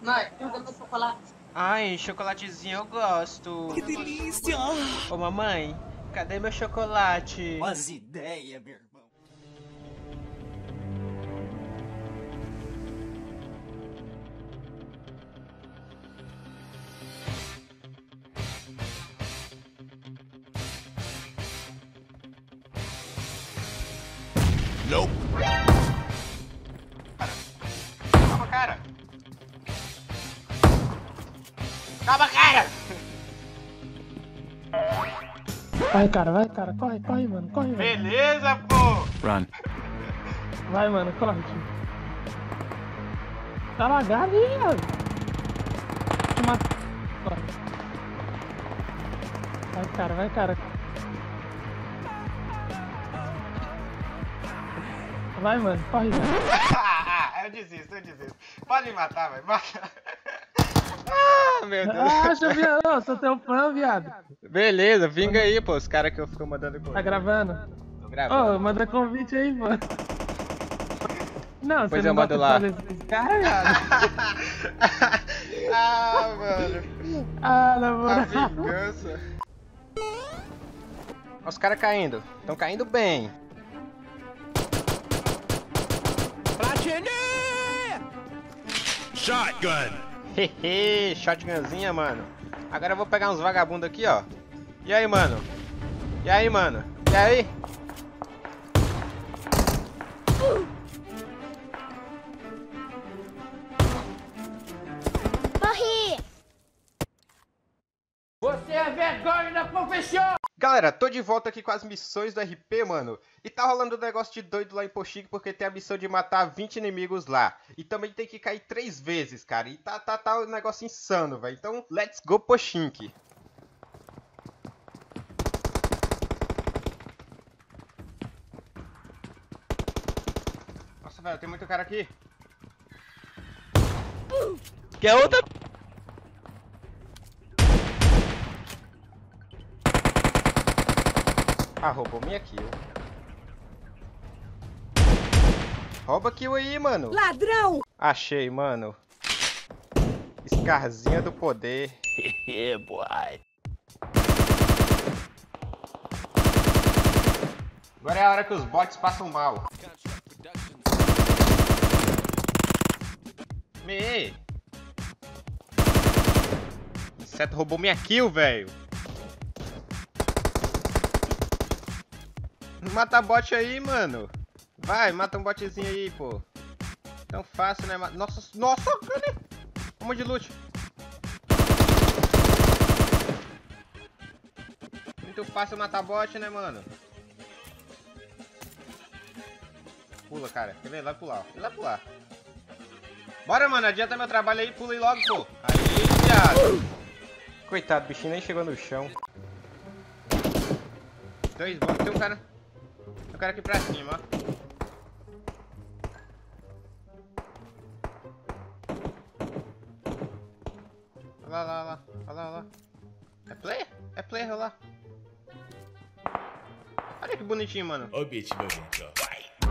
Mãe, cadê meu chocolate? Ai, chocolatezinho eu gosto. Que delícia! Ô mamãe, cadê meu chocolate? As ideias, meu irmão. Nope. Calma, cara. Calma, cara. Vai, cara, corre, corre, mano, corre, mano. Beleza, pô. Run. Vai, mano, corre, tio. Tá lagado aí, ó. Te mata. Corre. Vai, cara. Vai, mano, corre, velho. Eu desisto. Pode me matar, velho. Mata. Ah, meu Deus. Acha, viado. Ô, sou teu fã, viado. Beleza, vinga aí, pô. Os caras que eu fico mandando correr. Tá gravando? Tô Ô, gravando. manda convite aí, mano. Não, Pois você eu não mando gosta lá. de fazer esse cara, viado? Ah, mano. Ah, na A moral. vingança. Olha os caras caindo. Estão caindo bem. Shotgun! Hehe, shotgunzinha, mano. Agora eu vou pegar uns vagabundos aqui, ó. E aí, mano? E aí? Morri! Você é vergonha da profissão! Galera, tô de volta aqui com as missões do RP, mano. E tá rolando um negócio de doido lá em Pochink, porque tem a missão de matar 20 inimigos lá. E também tem que cair 3 vezes, cara. E tá um negócio insano, velho. Então, let's go Pochink. Nossa, velho, tem muito cara aqui. Quer outra? Ah, roubou minha kill. Rouba kill aí, mano. Ladrão! Achei, mano. Scarzinha do poder. Yeah, boy. Agora é a hora que os bots passam mal. Me! Inseto roubou minha kill, velho. Mata bot aí, mano. Vai, mata um botzinho aí, pô. Tão fácil, né? Nossa, cadê? Um monte de loot. Muito fácil matar bot, né, mano? Pula, cara. Quer ver? Vai pular. Vai pular. Bora, mano. Adianta meu trabalho aí. Pula aí logo, pô. Aí, viado. Coitado, o bichinho nem chegou no chão. 2 bots. Tem um cara. Tem um cara aqui pra cima, ó. Olha lá. É player? É player, olha lá. Olha que bonitinho, mano. Ó o beat, meu gente, ó.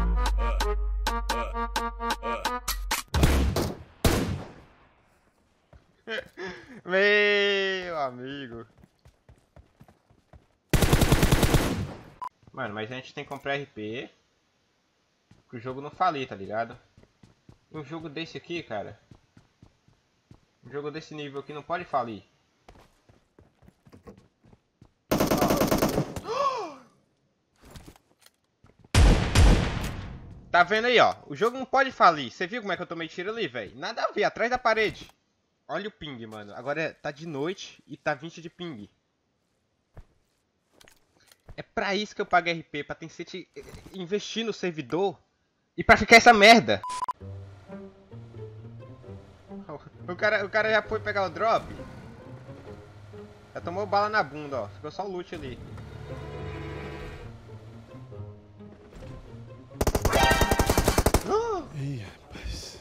Meu amigo. Mano, mas a gente tem que comprar RP. Pro jogo não falir, tá ligado? Um jogo desse aqui, cara. Um jogo desse nível aqui não pode falir. Tá vendo aí, ó? O jogo não pode falir. Você viu como é que eu tomei tiro ali, velho? Nada a ver, atrás da parede. Olha o ping, mano. Agora tá de noite e tá 20 de ping. É pra isso que eu pago RP, pra Tencent investir no servidor e pra ficar essa merda. O cara já foi pegar o drop. Já tomou bala na bunda, ó. Ficou só o loot ali. Ih, rapaz.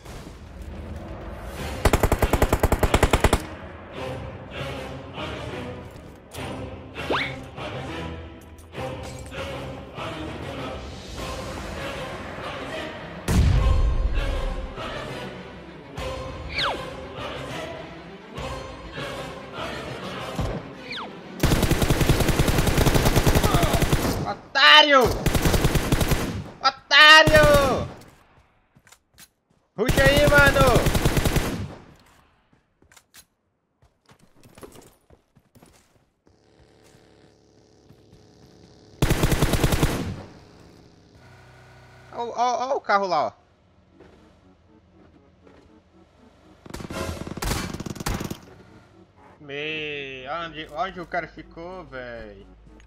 Ó o carro lá, ó. Onde o cara ficou, velho?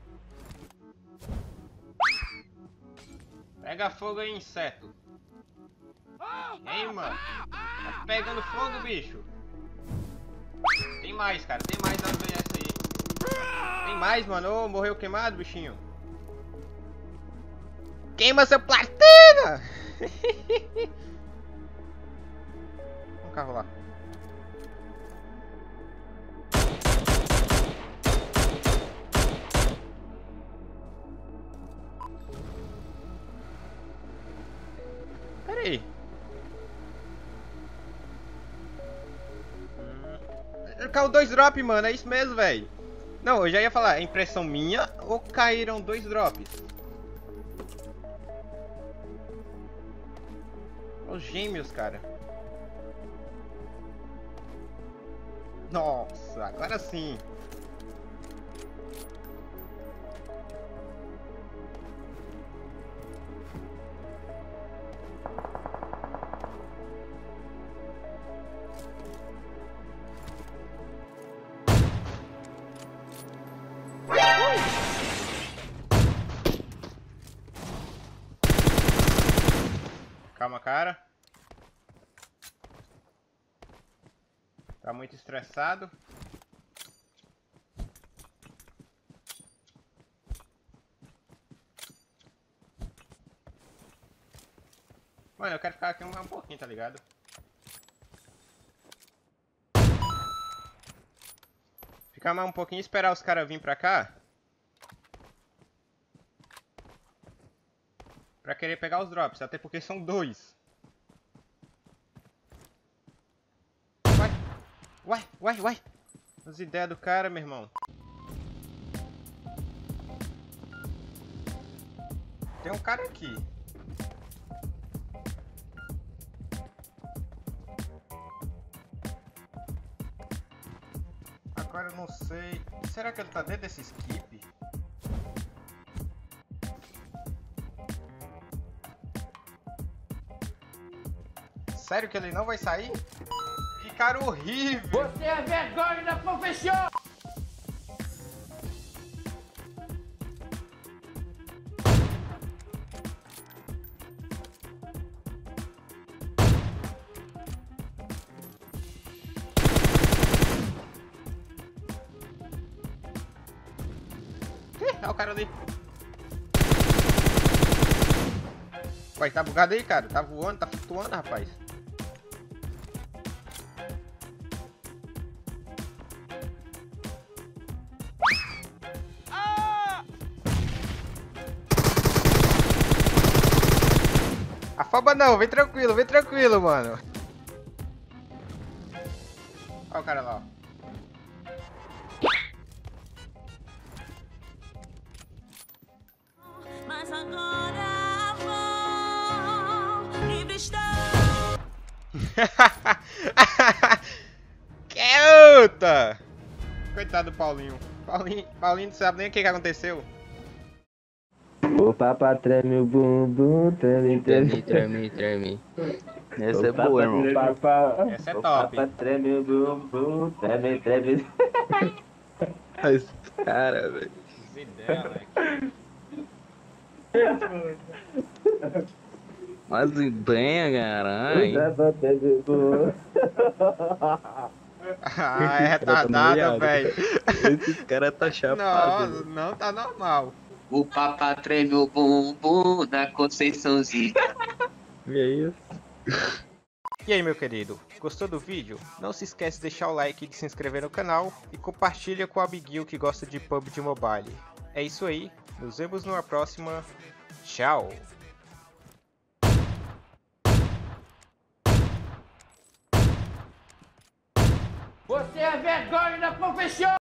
Pega fogo aí, inseto. Ei, mano. Tá pegando fogo, bicho. Tem mais, cara. Tem mais das BS aí. Tem mais, mano. Ô, morreu queimado, bichinho. Queima seu platina! Um carro lá. Pera aí. Caiu 2 drops, mano. É isso mesmo, velho. Não, eu já ia falar. É impressão minha ou caíram 2 drops? Os gêmeos, cara. Nossa, agora sim. Calma, cara. Tá muito estressado. Mano, eu quero ficar aqui um pouquinho, tá ligado? Ficar mais um pouquinho e esperar os caras virem pra cá. Pra querer pegar os drops, até porque são 2. Vai. As ideias do cara, meu irmão. Tem um cara aqui. Agora eu não sei. Será que ele tá dentro desse skip? Sério que ele não vai sair? Que cara horrível! Você é vergonha da profissão! Olha o cara ali. Ué, tá bugado aí, cara? Tá voando, tá flutuando, rapaz. Afoba não, vem tranquilo, mano. Olha o cara lá, ó. Mas agora vou livre estou. Que outra! Coitado do Paulinho. Paulinho não sabe nem o que aconteceu. O papa treme o bumbum, treme. Essa é boa, irmão. Essa é top. Papa treme o bumbum, treme. Esse cara, velho. Que ideia, moleque. Mas bem, caralho. Ah, é retardado, velho. Esse cara tá chapado. Não tá normal. O papa treme o bumbum na Conceiçãozinha. E aí? E aí, meu querido, gostou do vídeo? Não se esquece de deixar o like e de se inscrever no canal e compartilha com o amiguinho que gosta de PUBG Mobile. É isso aí, nos vemos numa próxima. Tchau! Você é vergonha da profissão!